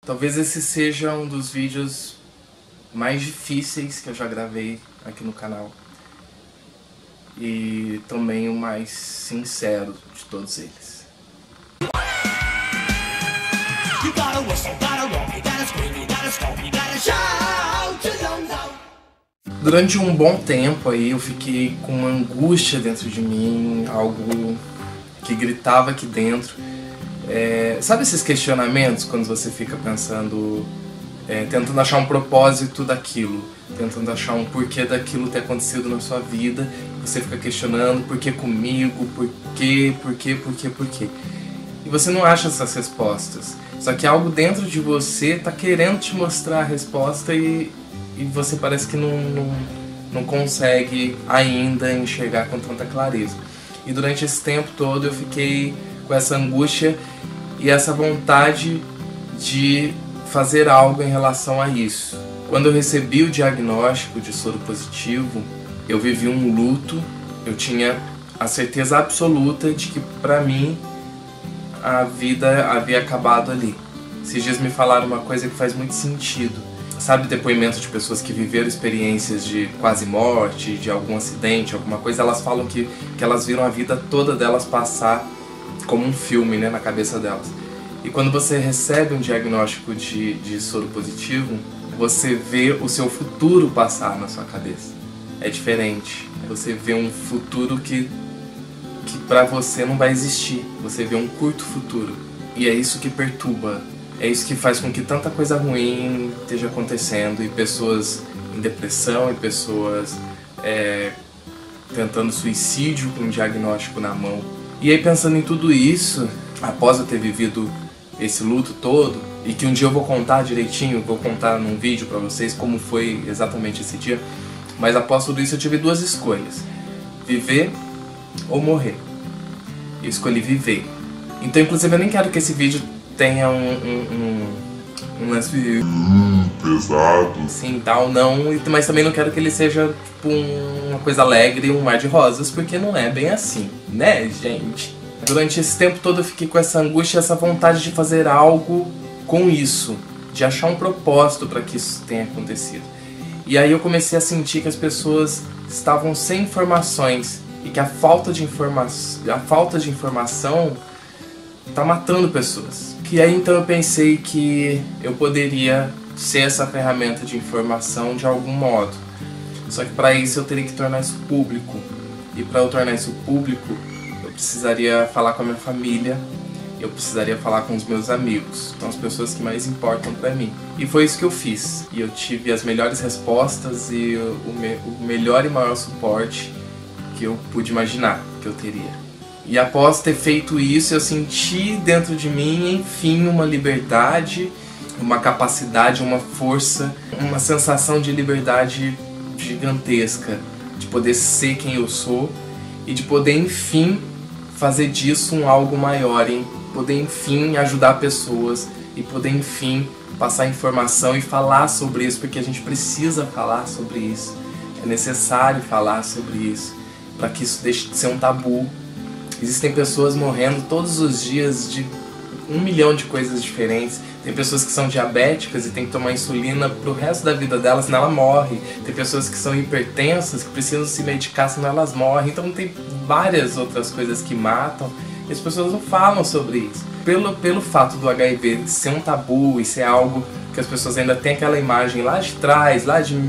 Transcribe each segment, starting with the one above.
Talvez esse seja um dos vídeos mais difíceis que eu já gravei aqui no canal. E também o mais sincero de todos eles. Durante um bom tempo aí eu fiquei com uma angústia dentro de mim, algo que gritava aqui dentro. Sabe esses questionamentos quando você fica pensando, tentando achar um propósito daquilo, tentando achar um porquê daquilo ter acontecido na sua vida, você fica questionando por que comigo, por quê. E você não acha essas respostas, só que algo dentro de você tá querendo te mostrar a resposta e você parece que não consegue ainda enxergar com tanta clareza. E durante esse tempo todo eu fiquei com essa angústia e essa vontade de fazer algo em relação a isso. Quando eu recebi o diagnóstico de soro positivo, eu vivi um luto. Eu tinha a certeza absoluta de que pra mim a vida havia acabado ali. Esses dias me falaram uma coisa que faz muito sentido. Sabe, depoimento de pessoas que viveram experiências de quase morte, de algum acidente, alguma coisa, elas falam que elas viram a vida toda delas passar como um filme, né, na cabeça delas. E quando você recebe um diagnóstico de soro positivo, você vê o seu futuro passar na sua cabeça. É diferente. Você vê um futuro que pra você não vai existir. Você vê um curto futuro. E é isso que perturba. É isso que faz com que tanta coisa ruim esteja acontecendo, e pessoas em depressão, e pessoas tentando suicídio com um diagnóstico na mão. E aí, pensando em tudo isso, após eu ter vivido esse luto todo, e que um dia eu vou contar direitinho, vou contar num vídeo pra vocês como foi exatamente esse dia, mas após tudo isso eu tive duas escolhas: viver ou morrer. Eu escolhi viver. Então, inclusive, eu nem quero que esse vídeo tenha um lance pesado, sim, tal, não, mas também não quero que ele seja tipo uma coisa alegre, um mar de rosas, porque não é bem assim, né, gente? Durante esse tempo todo eu fiquei com essa angústia, essa vontade de fazer algo com isso, de achar um propósito para que isso tenha acontecido. E aí eu comecei a sentir que as pessoas estavam sem informações e que a falta de informação tá matando pessoas. E aí então eu pensei que eu poderia ser essa ferramenta de informação de algum modo. Só que para isso eu teria que tornar isso público. E para eu tornar isso público, eu precisaria falar com a minha família, eu precisaria falar com os meus amigos, então as pessoas que mais importam para mim. E foi isso que eu fiz. E eu tive as melhores respostas e o melhor e maior suporte que eu pude imaginar que eu teria. E após ter feito isso, eu senti dentro de mim, enfim, uma liberdade, uma capacidade, uma força, uma sensação de liberdade gigantesca, de poder ser quem eu sou e de poder, enfim, fazer disso um algo maior, em poder, enfim, ajudar pessoas e poder, enfim, passar informação e falar sobre isso, porque a gente precisa falar sobre isso, é necessário falar sobre isso, para que isso deixe de ser um tabu. Existem pessoas morrendo todos os dias de 1 milhão de coisas diferentes. Tem pessoas que são diabéticas e tem que tomar insulina pro resto da vida delas, senão ela morre. Tem pessoas que são hipertensas, que precisam se medicar, senão elas morrem. Então tem várias outras coisas que matam e as pessoas não falam sobre isso. Pelo fato do HIV ser um tabu e ser algo que as pessoas ainda têm aquela imagem lá de trás, lá de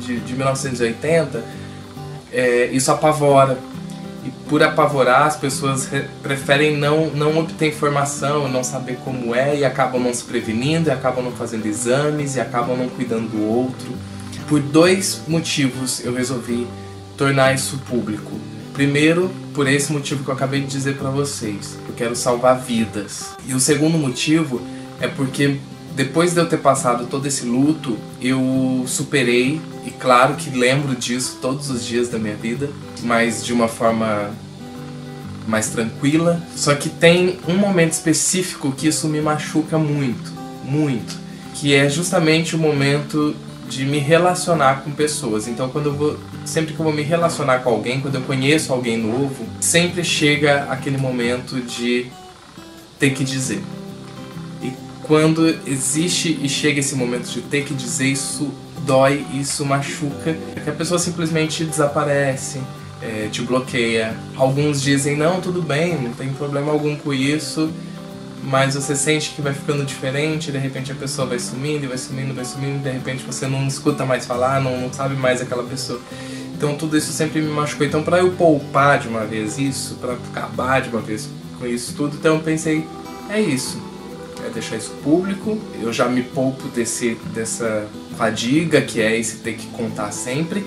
1980, isso apavora. E por apavorar, as pessoas preferem não obter informação, não saber como é, e acabam não se prevenindo, e acabam não fazendo exames, e acabam não cuidando do outro. Por 2 motivos eu resolvi tornar isso público. Primeiro, por esse motivo que eu acabei de dizer pra vocês. Eu quero salvar vidas. E o segundo motivo é porque depois de eu ter passado todo esse luto, eu superei, e claro que lembro disso todos os dias da minha vida, mas de uma forma mais tranquila. Só que tem um momento específico que isso me machuca muito, muito, que é justamente o momento de me relacionar com pessoas. Então sempre que eu vou me relacionar com alguém, quando eu conheço alguém novo, sempre chega aquele momento de ter que dizer. quando existe e chega esse momento de ter que dizer, isso dói, isso machuca, que a pessoa simplesmente desaparece, te bloqueia. Alguns dizem, não, tudo bem, não tem problema algum com isso, mas você sente que vai ficando diferente, de repente a pessoa vai sumindo, e vai sumindo, vai sumindo, de repente você não escuta mais falar, não sabe mais aquela pessoa. Então tudo isso sempre me machucou. Então para eu poupar de uma vez isso, para acabar de uma vez com isso tudo, então eu pensei, é isso. É deixar isso público, eu já me poupo dessa fadiga que é esse ter que contar sempre.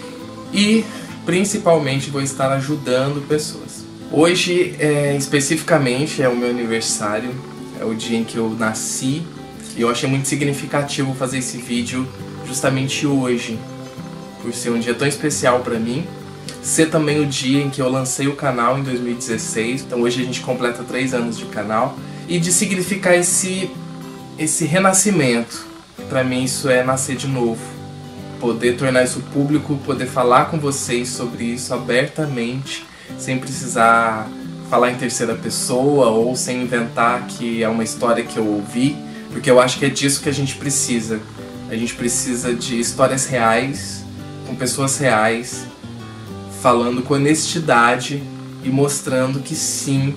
E principalmente vou estar ajudando pessoas. Hoje, especificamente, é o meu aniversário, é o dia em que eu nasci. E eu achei muito significativo fazer esse vídeo justamente hoje, por ser um dia tão especial pra mim. Ser também o dia em que eu lancei o canal em 2016, então hoje a gente completa 3 anos de canal. E de significar esse renascimento. Pra mim isso é nascer de novo. Poder tornar isso público, poder falar com vocês sobre isso abertamente, sem precisar falar em terceira pessoa ou sem inventar que é uma história que eu ouvi, porque eu acho que é disso que a gente precisa. A gente precisa de histórias reais, com pessoas reais, falando com honestidade e mostrando que sim,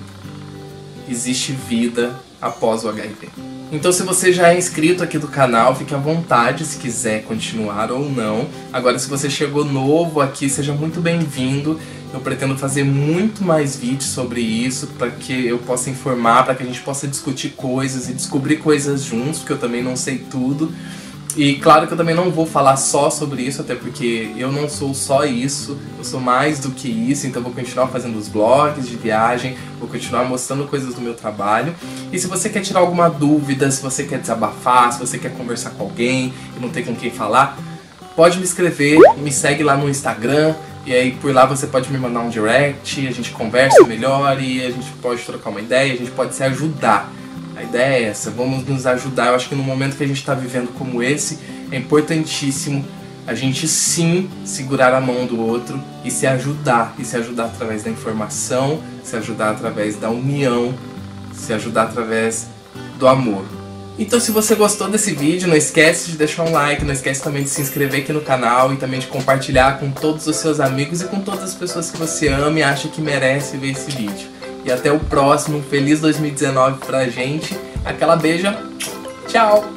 existe vida após o HIV. Então se você já é inscrito aqui do canal, fique à vontade se quiser continuar ou não. Agora se você chegou novo aqui, seja muito bem-vindo. Eu pretendo fazer muito mais vídeos sobre isso, para que eu possa informar, para que a gente possa discutir coisas e descobrir coisas juntos, porque eu também não sei tudo. E claro que eu também não vou falar só sobre isso, até porque eu não sou só isso, eu sou mais do que isso, então vou continuar fazendo os vlogs de viagem, vou continuar mostrando coisas do meu trabalho. E se você quer tirar alguma dúvida, se você quer desabafar, se você quer conversar com alguém e não tem com quem falar, pode me escrever, me segue lá no Instagram, e aí por lá você pode me mandar um direct, a gente conversa melhor e a gente pode trocar uma ideia, a gente pode se ajudar. A ideia é essa, vamos nos ajudar. Eu acho que no momento que a gente está vivendo como esse, é importantíssimo a gente sim segurar a mão do outro e se ajudar através da informação, se ajudar através da união, se ajudar através do amor. Então se você gostou desse vídeo, não esquece de deixar um like, não esquece também de se inscrever aqui no canal e também de compartilhar com todos os seus amigos e com todas as pessoas que você ama e acha que merece ver esse vídeo. E até o próximo, feliz 2019 pra gente, aquela beija, tchau!